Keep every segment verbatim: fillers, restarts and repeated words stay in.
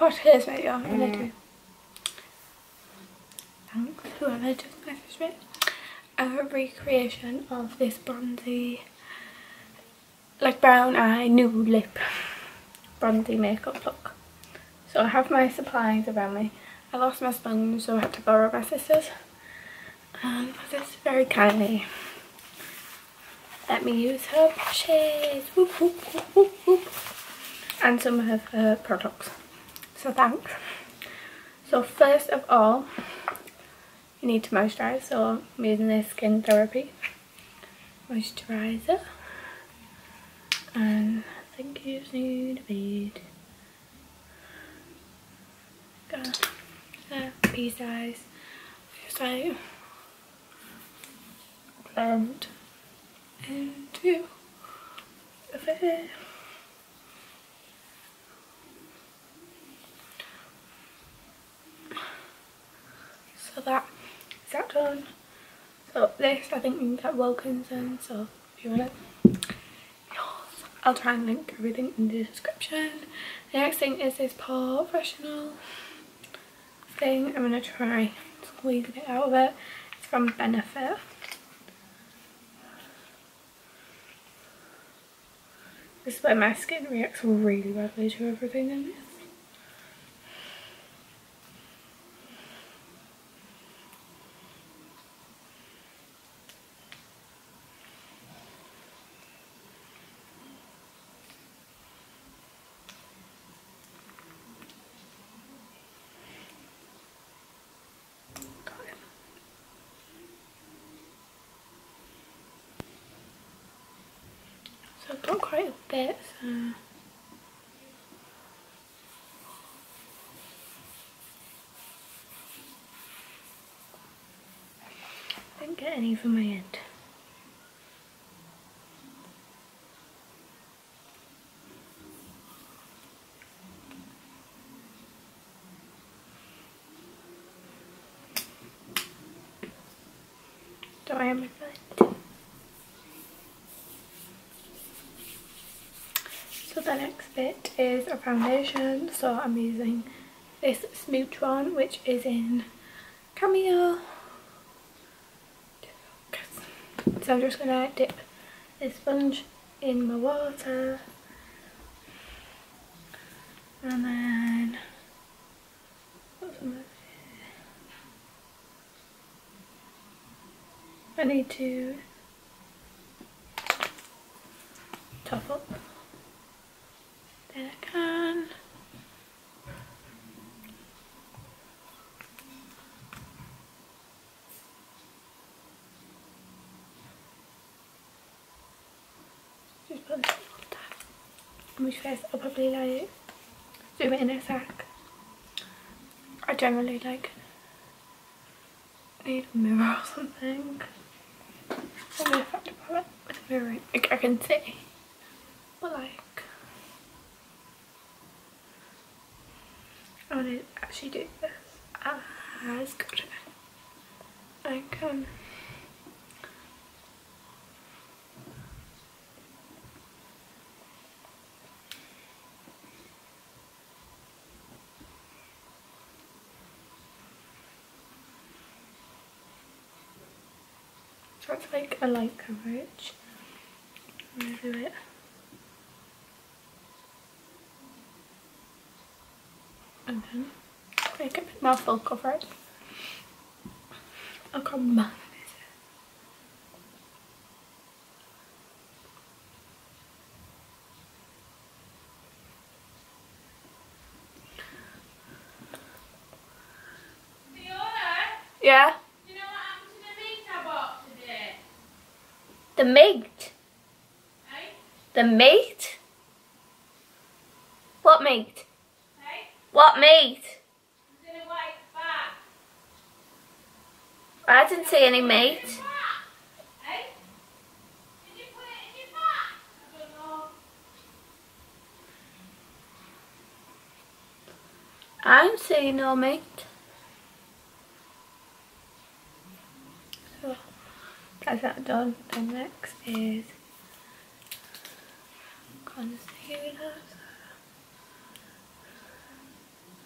what hairs mate, yeah, I really do. Thanks, whoever just messaged me. A recreation of this bronzy, like brown eye, nude lip, bronzy makeup look. So I have my supplies around me. I lost my sponge, so I had to borrow my sister's. And this very kindly let me use her brushes, whoop, whoop, whoop, whoop, whoop, and some of her products. So thanks. So first of all, you need to moisturise. So I'm using this Skin Therapy moisturiser, and I think you just need a bit. Got a pea size, just like blend into the face. So that is that done. So this I think you can get Wilkinson, so if you want it, I'll try and link everything in the description. The next thing is this Professional thing. I'm gonna try squeezing it out of it. It's from Benefit. This is where my skin reacts really badly to everything in this. So I've got quite a bit, so I didn't get any from my end. Do I have my blend? So the next bit is a foundation. So I'm using this Smooch one, which is in Cameo. So I'm just gonna dip this sponge in my water, and then put some of it. I need to top up. Then I can. Just put this on top. Which face I'll probably like zoom it in a sec. I generally like need a mirror or something. I'm gonna have to put it with a mirror. Like I can see, but like I want to actually do this as good. I can. So it's like a light coverage. I'm gonna do it. And then make it a bit more full coverage. I'll come back. Yeah? Do you know what happened to the meat I bought today? The meat? Hey? The meat? What meat? Hey? What meat? It's in a white bag. I didn't see any meat. Hey? Did you put it in your bag? I don't know. I'm seeing no meat. So that's that done. Then next is concealer.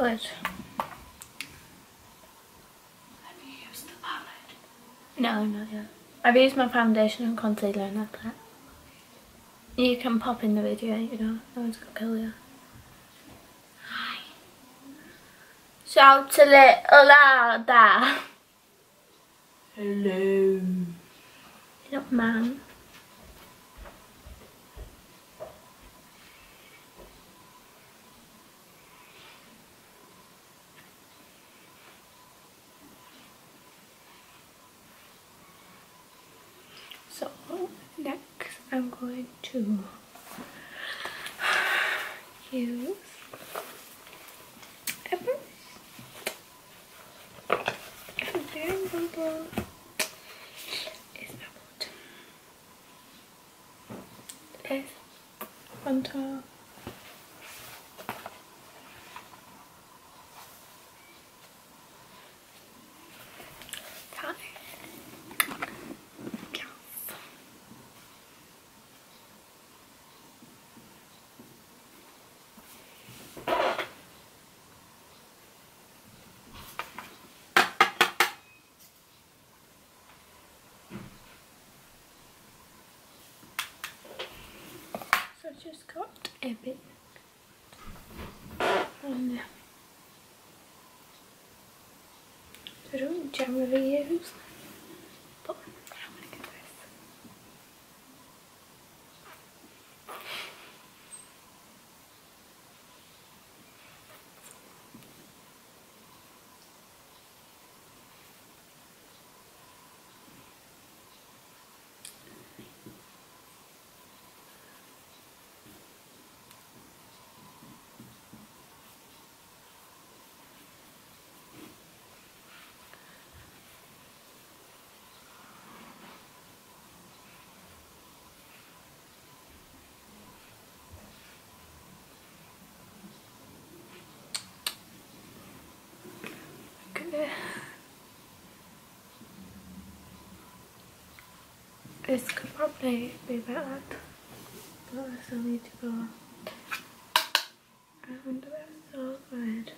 good. Have you used the palette? No, not yet. I've used my foundation and concealer and that's it. You can pop in the video, you know, no one's gonna kill you. Hi. Shout a little louder. Hello. Look, man. So next I'm going to use a brush. And very simple. It's about this on top. So I just got a bit on there. So I don't generally use, but I'm gonna get this. Okay. This could probably be better, but I still need to go around the so good.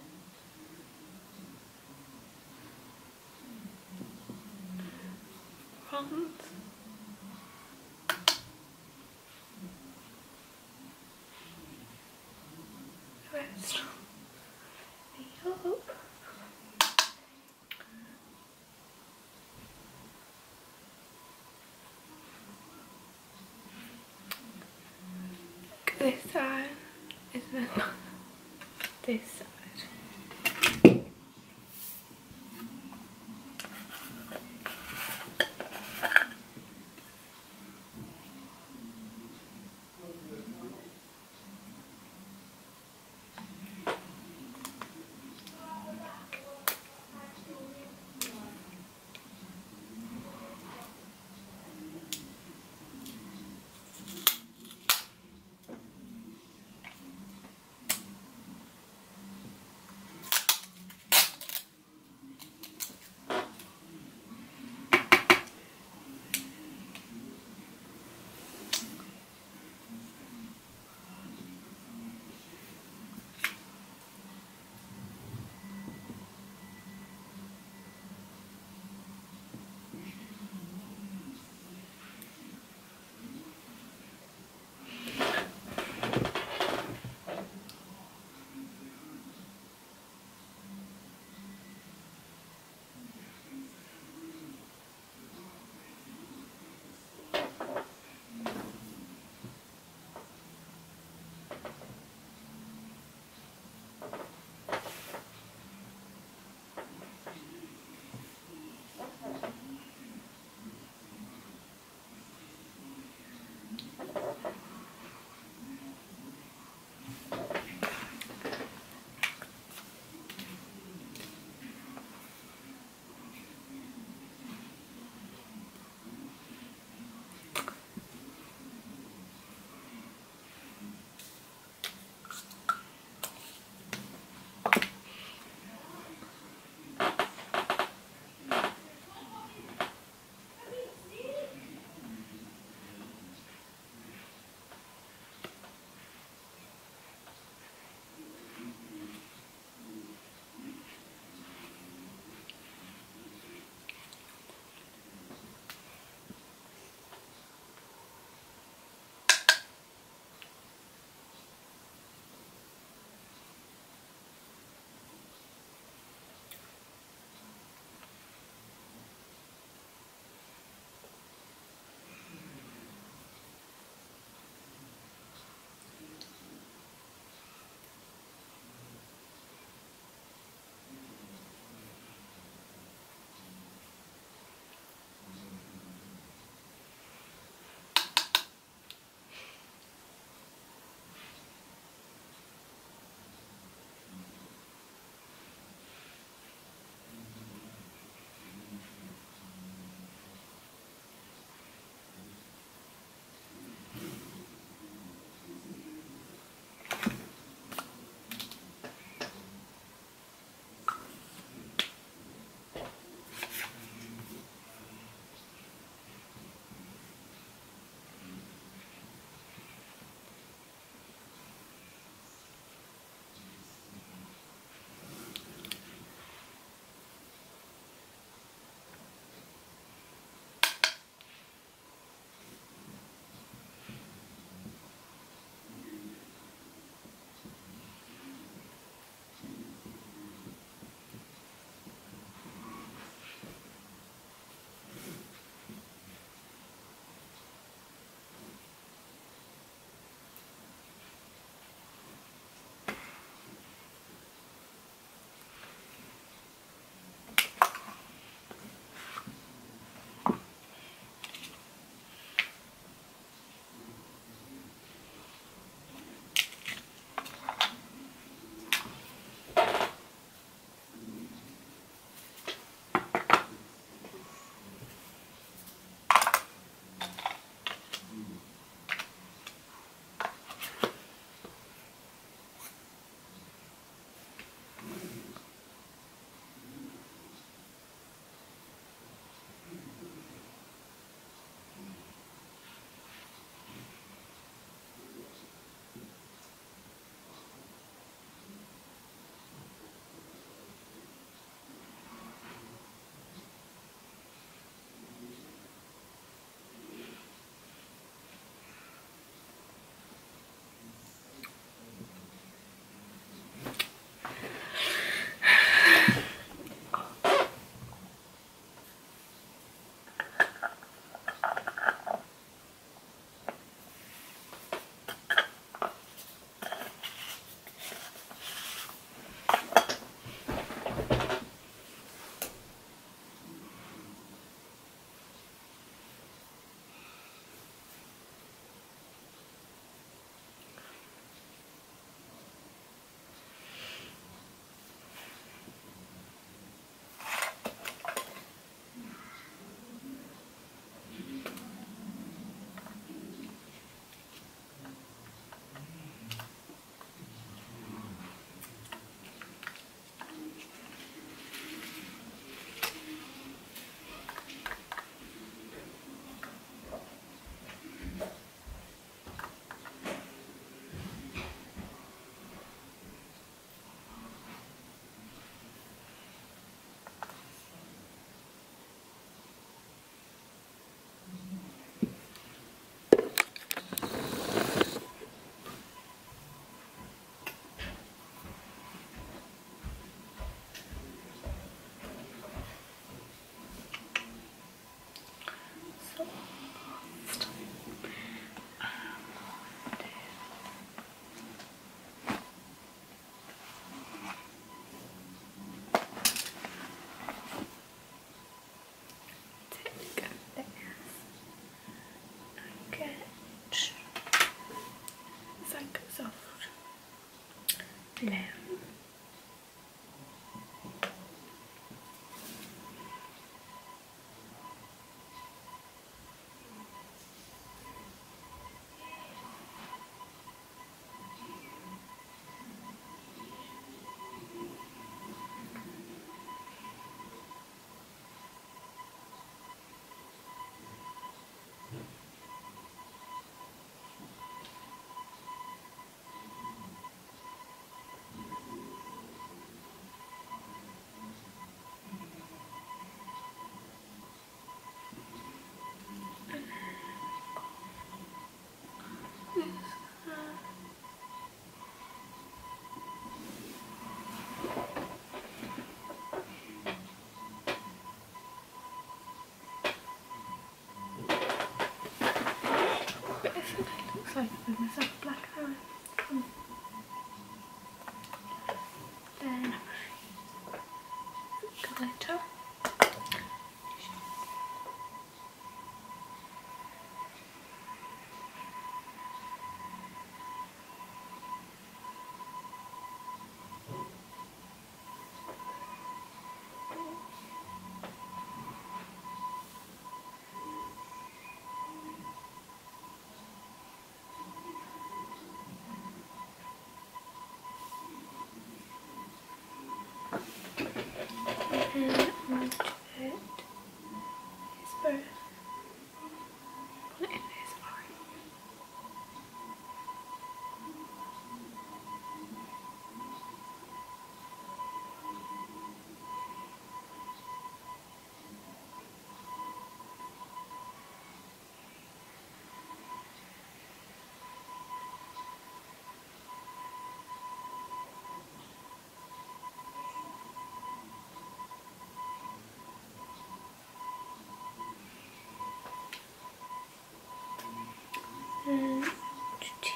Front. Rest. Me up. This side is then this side. looks like with myself black hair. Then glitter. And I'm going to put his birth. Put it in his eye. And cheek.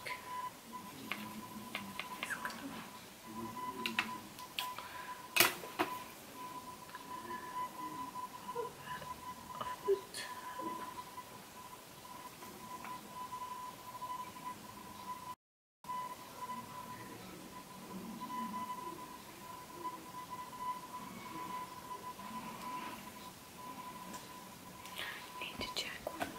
Need to check.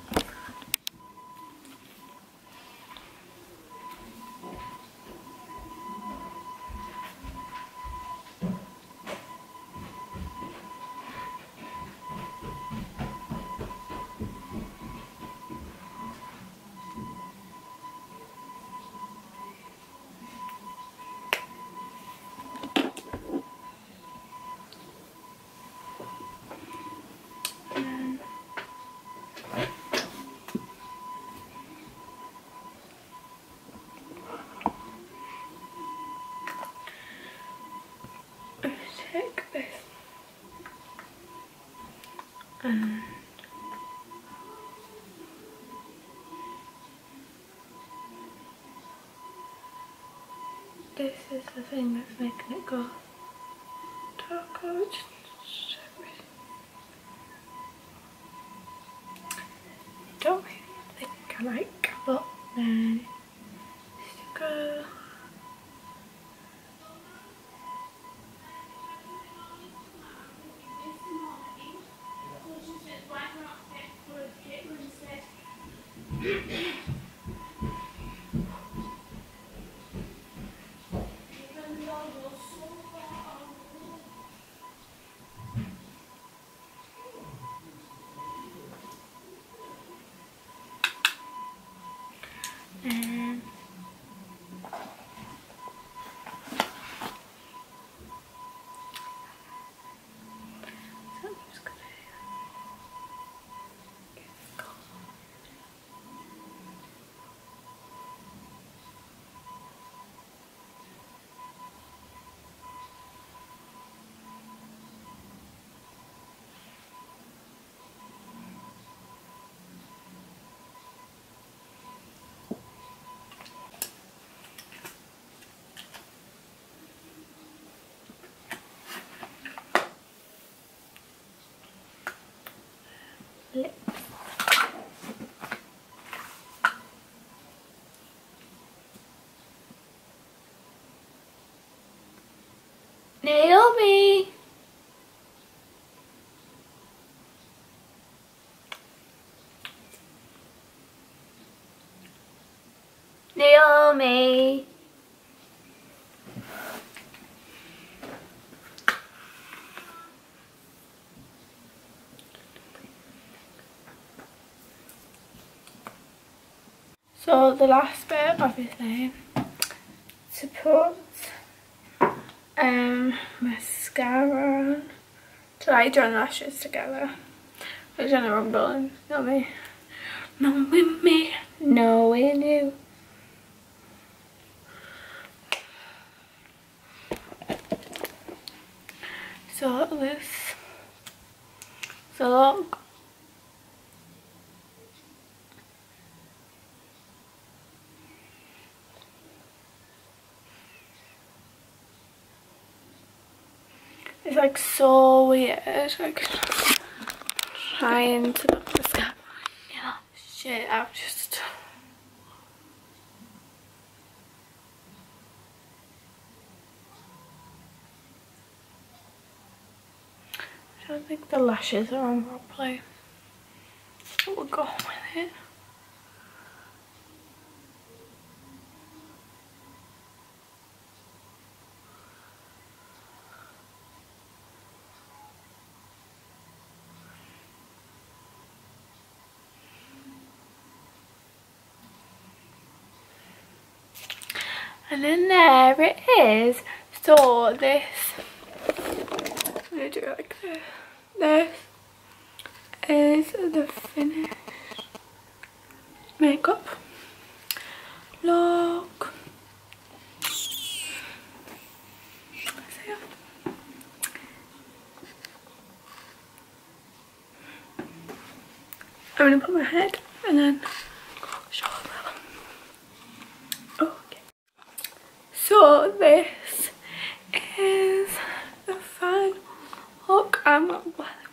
Take this and this is the thing that's making it go darker. Don't really think I like, but then sticker. And so I'm just gonna get this color. Lips. Naomi! Naomi! So the last bit, obviously, to put um, mascara on, to like join lashes together. We're trying to rumble and know me. Knowing me, knowing you. So this, so look. like so weird, like trying to look at the scalp. Yeah, shit, I've just I don't think the lashes are on properly. But we'll go on with it. And then there it is. So this, I'm gonna do it like this. This is the finished makeup look. So yeah. I'm gonna put my head and then show them. Okay. So this is the final look. I'm well